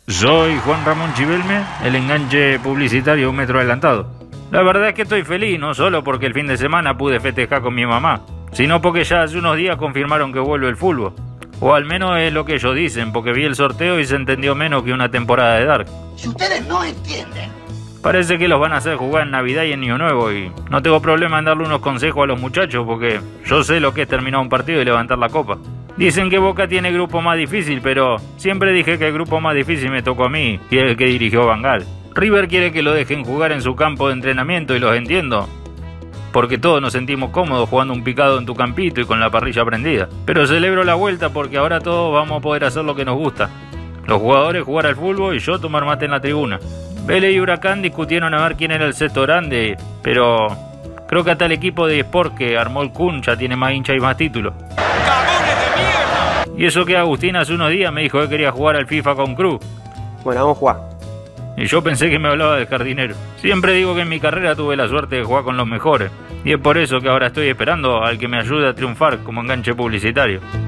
Soy Juan Ramón Chivelme, el enganche publicitario un metro adelantado. La verdad es que estoy feliz, no solo porque el fin de semana pude festejar con mi mamá, sino porque ya hace unos días confirmaron que vuelve el fútbol. O al menos es lo que ellos dicen, porque vi el sorteo y se entendió menos que una temporada de Dark. Si ustedes no entienden. Parece que los van a hacer jugar en Navidad y en Año Nuevo y no tengo problema en darle unos consejos a los muchachos porque yo sé lo que es terminar un partido y levantar la copa. Dicen que Boca tiene grupo más difícil, pero siempre dije que el grupo más difícil me tocó a mí y el que dirigió Van Gaal. River quiere que lo dejen jugar en su campo de entrenamiento y los entiendo, porque todos nos sentimos cómodos jugando un picado en tu campito y con la parrilla prendida. Pero celebro la vuelta porque ahora todos vamos a poder hacer lo que nos gusta. Los jugadores jugar al fútbol y yo tomar mate en la tribuna. Vélez y Huracán discutieron a ver quién era el sexto grande, pero creo que hasta el equipo de Sport que armó el Kun ya tiene más hincha y más títulos. ¡Cagones de mierda! Y eso que Agustín hace unos días me dijo que quería jugar al FIFA con Cruz. Bueno, vamos a jugar. Y yo pensé que me hablaba del jardinero. Siempre digo que en mi carrera tuve la suerte de jugar con los mejores. Y es por eso que ahora estoy esperando al que me ayude a triunfar como enganche publicitario.